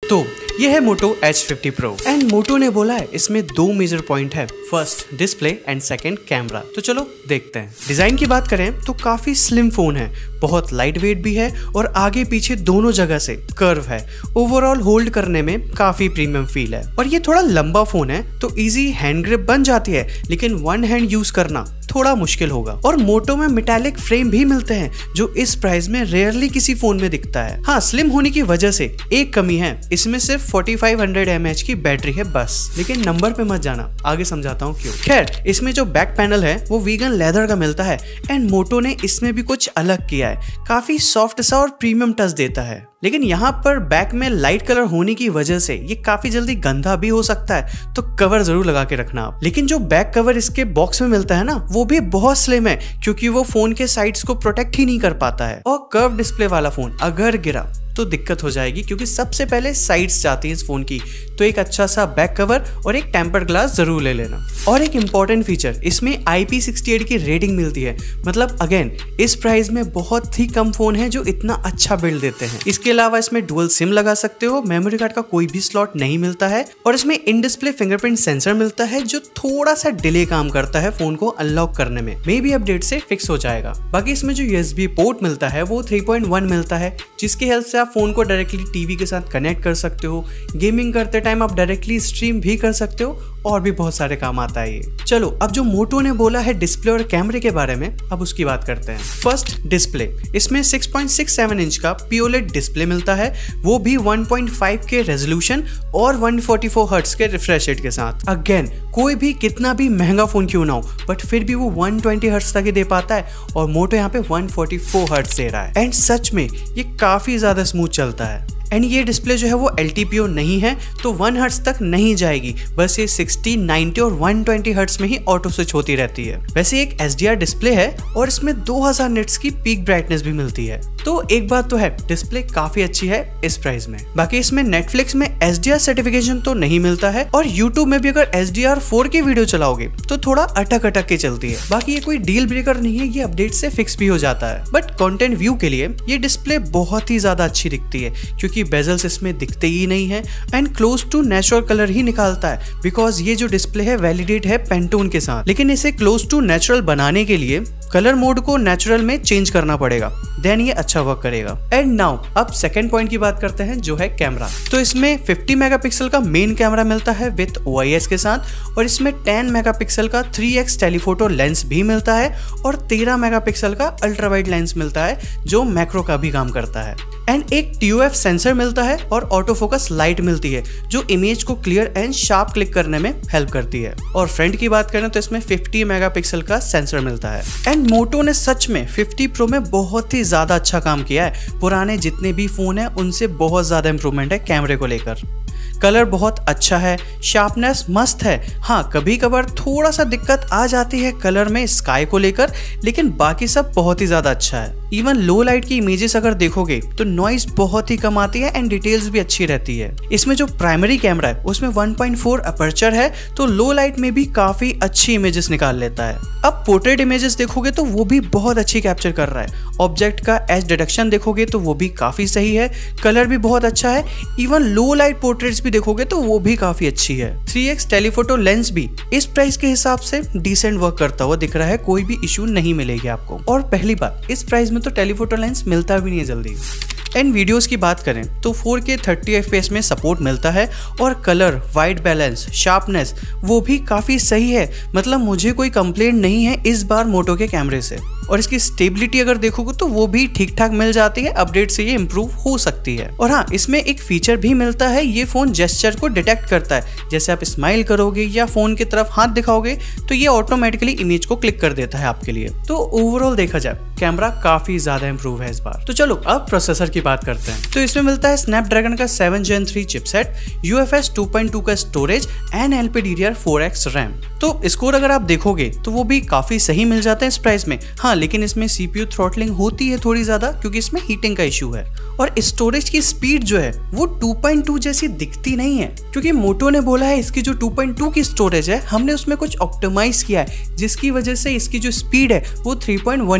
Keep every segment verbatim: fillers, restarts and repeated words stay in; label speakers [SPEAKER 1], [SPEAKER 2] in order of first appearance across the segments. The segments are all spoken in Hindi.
[SPEAKER 1] तो ये है Moto H fifty pro and Moto ने बोला है इसमें दो मेजर पॉइंट है, first display and second camera. तो चलो देखते हैं। डिजाइन की बात करें तो काफी स्लिम फोन है, बहुत लाइट वेट भी है और आगे पीछे दोनों जगह से कर्व है। ओवरऑल होल्ड करने में काफी प्रीमियम फील है और ये थोड़ा लंबा फोन है तो इजी हैंड ग्रिप बन जाती है, लेकिन वन हैंड यूज करना थोड़ा मुश्किल होगा। और मोटो में मेटालिक फ्रेम भी मिलते हैं जो इस प्राइस में रेयरली किसी फोन में दिखता है। हाँ, स्लिम होने की वजह से एक कमी है, इसमें सिर्फ फोर्टी-फाइव हंड्रेड एम एच की बैटरी है बस। लेकिन नंबर पे मत जाना, आगे समझाता हूँ क्यों। खैर, इसमें जो बैक पैनल है वो वीगन लेदर का मिलता है एंड मोटो ने इसमें भी कुछ अलग किया है, काफी सॉफ्ट सा और प्रीमियम टच देता है। लेकिन यहाँ पर बैक में लाइट कलर होने की वजह से ये काफी जल्दी गंदा भी हो सकता है, तो कवर जरूर लगा के रखना आप। लेकिन जो बैक कवर इसके बॉक्स में मिलता है ना, वो भी बहुत स्लिम है क्योंकि वो फोन के साइड्स को प्रोटेक्ट ही नहीं कर पाता है। और कर्व डिस्प्ले वाला फोन अगर गिरा तो दिक्कत हो जाएगी क्योंकि सबसे पहले साइड्स जाती है इस फोन की। तो एक अच्छा सा बैक कवर और एक टेम्पर्ड ग्लास जरूर ले लेना। और एक इम्पॉर्टेंट फीचर, इसमें आई पी सिक्सटी एट की रेटिंग मिलती है, मतलब अगेन इस प्राइस में बहुत ही कम फोन है जो इतना अच्छा बिल्ड देते हैं। इसके अलावा इसमें डुअल सिम लगा सकते हो, मेमोरी कार्ड का कोई भी स्लॉट नहीं मिलता है और इसमें इन डिस्प्ले फिंगरप्रिंट सेंसर मिलता है जो थोड़ा सा डिले काम करता है फोन को अनलॉक करने में। मे बी अपडेट से फिक्स हो जाएगा। बाकी इसमें जो यूएसबी पोर्ट मिलता है वो थ्री पॉइंट वन मिलता है, जिसकी हेल्प से आप फोन को डायरेक्टली टीवी के साथ कनेक्ट कर सकते हो। गेमिंग करते टाइम आप डायरेक्टली स्ट्रीम भी कर सकते हो और भी बहुत सारे काम आता है ये। चलो अब जो मोटो ने बोला है डिस्प्ले और कैमरे के बारे में, अब उसकी बात करते हैं। फर्स्ट डिस्प्ले, इसमें six point six seven inch का पीओलेड डिस्प्ले मिलता है, वो भी one point five K resolution और वन फोर्टी फोर हर्ट्ज के रिफ्रेश रेट के साथ। अगेन कोई भी कितना भी महंगा फोन क्यों ना हो, बट फिर भी वो वन ट्वेंटी हर्ट्ज तक ही दे पाता है और मोटो यहाँ पे वन फोर्टी फोर हर्ट्ज दे रहा है। एंड सच में ये काफी ज्यादा स्मूथ चलता है। एंड ये डिस्प्ले जो है वो एल टी पी ओ नहीं है तो वन हर्ट्ज तक नहीं जाएगी, बस ये सिक्सटी, नाइंटी और वन ट्वेंटी हर्ट्ज में ही ऑटो स्विच होती रहती है। वैसे एक एच डी आर डिस्प्ले है और इसमें दो हज़ार निट्स की पीक ब्राइटनेस भी मिलती है। तो एक बात तो है, डिस्प्ले काफी अच्छी है इस प्राइस में। बाकी इसमें नेटफ्लिक्स में एच डी आर सर्टिफिकेशन तो नहीं मिलता है और यूट्यूब में भी अगर एच डी आर फोर की वीडियो चलाओगे तो थोड़ा अटक अटक के चलती है। बाकी ये कोई डील ब्रेकर नहीं है, ये अपडेट से फिक्स भी हो जाता है। बट कंटेंट व्यू के लिए ये डिस्प्ले बहुत ही ज्यादा अच्छी दिखती है क्योंकि बेजल्स इसमें दिखते ही नहीं है and close to natural colour ही निकालता है, बिकॉज ये जो डिस्प्ले है वैलिडेट है पेंटोन के साथ। लेकिन इसे क्लोज टू नेचुरल बनाने के लिए कलर मोड को नेचुरल में चेंज करना पड़ेगा, देन ये अच्छा वर्क करेगा। एंड नाउ अब सेकंड पॉइंट की बात करते हैं जो है कैमरा। तो इसमें फिफ्टी मेगापिक्सल का मेन कैमरा मिलता है विद ओ आई एस के साथ और इसमें टेन मेगापिक्सल का थ्री एक्स टेलीफोटो लेंस भी मिलता है और तेरह मेगापिक्सल का अल्ट्रा वाइड लेंस मिलता है जो मैक्रो का भी काम करता है। एंड एक टी ओ एफ सेंसर मिलता है और ऑटो फोकस लाइट मिलती है जो इमेज को क्लियर एंड शार्प क्लिक करने में हेल्प करती है। और फ्रंट की बात करें तो इसमें फिफ्टी मेगापिक्सल का सेंसर मिलता है। एंड मोटो ने सच में फिफ्टी प्रो में बहुत ही ज्यादा अच्छा काम किया है, पुराने जितने भी फोन है उनसे बहुत ज्यादा इंप्रूवमेंट है कैमरे को लेकर। कलर बहुत अच्छा है, शार्पनेस मस्त है। हाँ, कभी कभार थोड़ा सा दिक्कत आ जाती है कलर में स्काई को लेकर, लेकिन बाकी सब बहुत ही ज्यादा अच्छा है। इवन लो लाइट की इमेजेस अगर देखोगे तो नॉइज बहुत ही कम आती है एंड डिटेल्स भी अच्छी रहती है। इसमें जो प्राइमरी कैमरा है उसमें वन पॉइंट फोर अपर्चर है तो लो लाइट में भी काफी अच्छी इमेजेस निकाल लेता है। अब पोर्ट्रेट इमेजेस देखोगे तो वो भी बहुत अच्छी कैप्चर कर रहा है। ऑब्जेक्ट का एज डिटेक्शन देखोगे तो वो भी काफी सही है, कलर भी बहुत अच्छा है। इवन लो लाइट पोर्ट्रेट्स भी देखोगे तो वो भी काफी अच्छी है। थ्री एक्स टेलीफोटो लेंस भी इस प्राइस के हिसाब से डिसेंट वर्क करता हुआ दिख रहा है, कोई भी इश्यू नहीं मिलेगी आपको। और पहली बात, इस प्राइस में तो टेलीफोटो लेंस मिलता भी नहीं है जल्दी। एंड वीडियोस की बात करें तो four K thirty F P S में सपोर्ट मिलता है और कलर, वाइट बैलेंस, शार्पनेस वो भी काफ़ी सही है। मतलब मुझे कोई कंप्लेंट नहीं है इस बार मोटो के कैमरे से। और इसकी स्टेबिलिटी अगर देखोगे तो वो भी ठीक ठाक मिल जाती है, अपडेट से ये इम्प्रूव हो सकती है। और हाँ, इसमें एक फीचर भी मिलता है, ये फोन जेस्चर को डिटेक्ट करता है। जैसे आप स्माइल करोगे या फोन की तरफ हाथ दिखाओगे तो ये ऑटोमेटिकली इमेज को क्लिक कर देता है आपके लिए। तो ओवरऑल देखा जाए कैमरा काफी ज्यादा इंप्रूव है इस बार। तो चलो अब प्रोसेसर की बात करते हैं। तो इसमें मिलता है स्नैपड्रैगन का seven gen three chipset, U F S two point two का storage and L P D D R four X RAM. तो स्कोर अगर आप देखोगे तो वो भी काफी सही मिल जाते हैं इस प्राइस में। हाँ, लेकिन इसमें सीपीयू थ्रॉटलिंग होती है थोड़ी ज्यादा क्योंकि इसमें हीटिंग का इशू है। और स्टोरेज की स्पीड जो है वो टू पॉइंट टू जैसी दिखती नहीं है क्योंकि मोटो ने बोला है इसकी जो टू पॉइंट टू की स्टोरेज है हमने उसमें कुछ ऑप्टिमाइज किया है, जिसकी वजह से इसकी जो स्पीड है वो थ्री पॉइंट वन के बराबर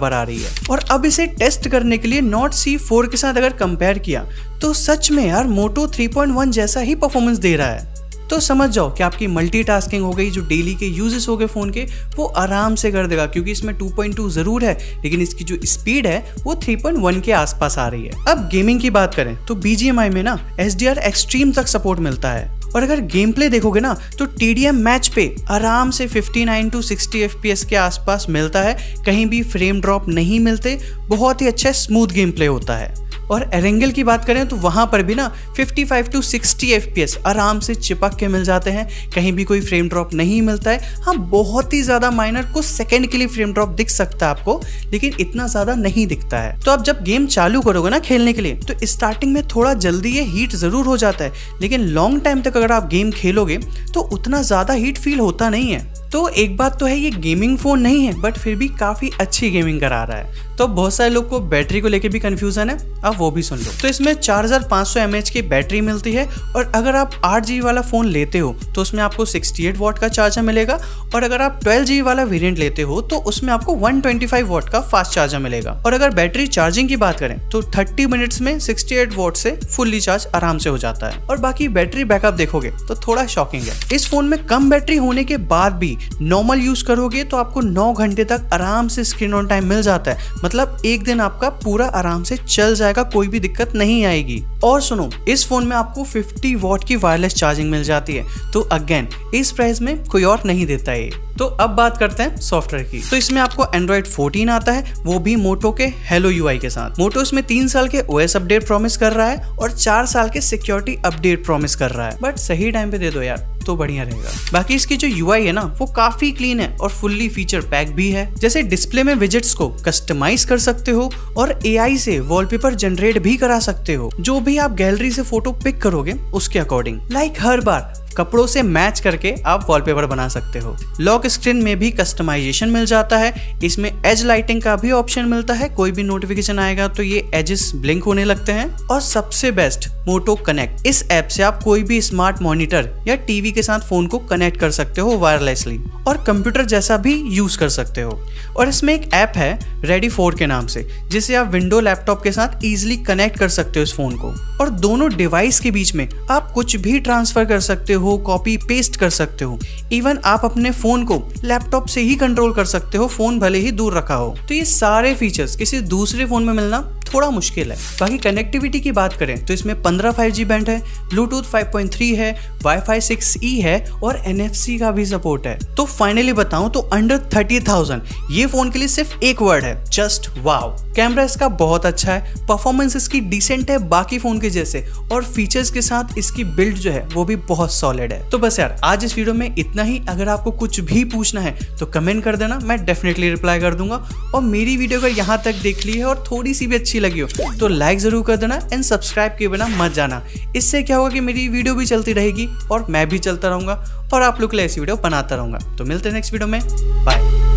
[SPEAKER 1] बराबर आ रही है। और अब इसे टेस्ट करने के लिए नोट सी फोर के साथ अगर कंपेयर किया तो सच में यार मोटो थ्री पॉइंट वन जैसा ही परफॉर्मेंस दे रहा है। तो समझ जाओ कि आपकी मल्टीटास्किंग हो गई, जो डेली के यूजेस हो गए फ़ोन के, वो आराम से कर देगा, क्योंकि इसमें टू पॉइंट टू ज़रूर है लेकिन इसकी जो स्पीड है वो थ्री पॉइंट वन के आसपास आ रही है। अब गेमिंग की बात करें तो बी जी एम आई में ना एच डी आर एक्सट्रीम तक सपोर्ट मिलता है। और अगर गेम प्ले देखोगे ना तो टी डी एम मैच पे आराम से fifty nine to sixty F P S के आसपास मिलता है, कहीं भी फ्रेम ड्रॉप नहीं मिलते, बहुत ही अच्छा स्मूथ गेम प्ले होता है। और एरेंगल की बात करें तो वहाँ पर भी ना fifty five to sixty F P S आराम से चिपक के मिल जाते हैं, कहीं भी कोई फ्रेम ड्रॉप नहीं मिलता है। हाँ, बहुत ही ज़्यादा माइनर कुछ सेकंड के लिए फ्रेम ड्रॉप दिख सकता है आपको, लेकिन इतना ज़्यादा नहीं दिखता है। तो आप जब गेम चालू करोगे ना खेलने के लिए तो स्टार्टिंग में थोड़ा जल्दी ये हीट ज़रूर हो जाता है, लेकिन लॉन्ग टाइम तक अगर आप गेम खेलोगे तो उतना ज़्यादा हीट फील होता नहीं है। तो एक बात तो है, ये गेमिंग फ़ोन नहीं है बट फिर भी काफ़ी अच्छी गेमिंग करा रहा है। तो बहुत सारे लोग को बैटरी को लेके भी कंफ्यूजन है, अब वो भी सुन लो। तो इसमें चार हज़ार पाँच सौ एम एच की बैटरी मिलती है, और अगर आप आठ जी बी वाला फ़ोन लेते हो तो उसमें आपको सिक्सटी एट वॉट का चार्जर मिलेगा, और अगर आप ट्वेल्व जी बी वाला वेरिएंट लेते हो तो उसमें आपको वन ट्वेंटी फाइव वॉट का फास्ट चार्जर मिलेगा। और अगर बैटरी चार्जिंग की बात करें तो थर्टी मिनट्स में सिक्सटी एट वॉट से फुल्ली चार्ज आराम से हो जाता है। और बाकी बैटरी बैकअप देखोगे तो थोड़ा शॉकिंग है। इस फोन में कम बैटरी होने के बाद भी नॉर्मल यूज करोगे तो आपको नौ घंटे तक आराम से स्क्रीन ऑन टाइम मिल जाता है, मतलब एक दिन आपका पूरा आराम से चल जाएगा, कोई भी दिक्कत नहीं आएगी। और सुनो, इस फोन में आपको फिफ्टी वॉट की वायरलेस चार्जिंग मिल जाती है, तो अगेन इस प्राइस में कोई और नहीं देता है। तो अब बात करते हैं सॉफ्टवेयर की। तो इसमें आपको एंड्रॉइड फोर्टीन आता है, वो भी मोटो के हेलो यू आई के साथ। मोटो इसमें तीन साल के ओ एस अपडेट प्रॉमिस कर रहा है और चार साल के सिक्योरिटी अपडेट प्रॉमिस कर रहा है, बट सही टाइम पे दे दो यार तो बढ़िया रहेगा। बाकी इसकी जो यू आई है ना वो काफी क्लीन है और फुल्ली फीचर पैक भी है। जैसे डिस्प्ले में विजेट्स को कस्टमाइज कर सकते हो और ए आई से वॉलपेपर जनरेट भी करा सकते हो, जो भी आप गैलरी से फोटो पिक करोगे उसके अकॉर्डिंग। लाइक हर बार कपड़ों से मैच करके आप वॉलपेपर बना सकते हो। लॉक स्क्रीन में भी कस्टमाइजेशन मिल जाता है। इसमें एज लाइटिंग का भी ऑप्शन मिलता है, कोई भी नोटिफिकेशन आएगा तो ये एजेस ब्लिंक होने लगते हैं। और सबसे बेस्ट मोटो कनेक्ट, इस ऐप से आप कोई भी स्मार्ट मॉनिटर या टीवी के साथ फोन को कनेक्ट कर सकते हो वायरलेसली, और कंप्यूटर जैसा भी यूज कर सकते हो। और इसमें एक ऐप है रेडी फोर के नाम से, जिसे आप विंडो लैपटॉप के साथ इजीली कनेक्ट कर सकते हो इस फोन को, और दोनों डिवाइस के बीच में आप कुछ भी ट्रांसफर कर सकते हो, कॉपी पेस्ट कर सकते हो। इवन आप अपने फोन को लैपटॉप से ही कंट्रोल कर सकते हो, फोन भले ही दूर रखा हो। तो ये सारे फीचर्स किसी दूसरे फोन में मिलना थोड़ा मुश्किल है। बाकी कनेक्टिविटी की बात करें तो इसमें पंद्रह फाइव जी बैंड है, ब्लूटूथ फाइव पॉइंट थ्री है, वाईफाई सिक्स ई है और एन एफ सी का भी सपोर्ट है। तो फाइनली बताऊं तो अंडर थर्टी थाउजेंड ये फोन के लिए सिर्फ एक वर्ड है, जस्ट वाओ। कैमरा इसका बहुत अच्छा है, परफॉर्मेंस इसकी डिसेंट है बाकी फोन के जैसे, और फीचर्स के साथ इसकी बिल्ड जो है वो भी बहुत सॉलिड है। तो बस यार आज इस वीडियो में इतना ही। अगर आपको कुछ भी पूछना है तो कमेंट कर देना, मैं डेफिनेटली रिप्लाई कर दूंगा। और मेरी वीडियो अगर यहाँ तक देख ली है और थोड़ी सी भी अच्छी लगी हो तो लाइक जरूर कर देना एंड सब्सक्राइब किए बिना मत जाना। इससे क्या होगा कि मेरी वीडियो भी चलती रहेगी और मैं भी चलता रहूंगा और आप लोग के लिए ऐसी वीडियो बनाता रहूंगा। तो मिलते हैं नेक्स्ट वीडियो में, बाय।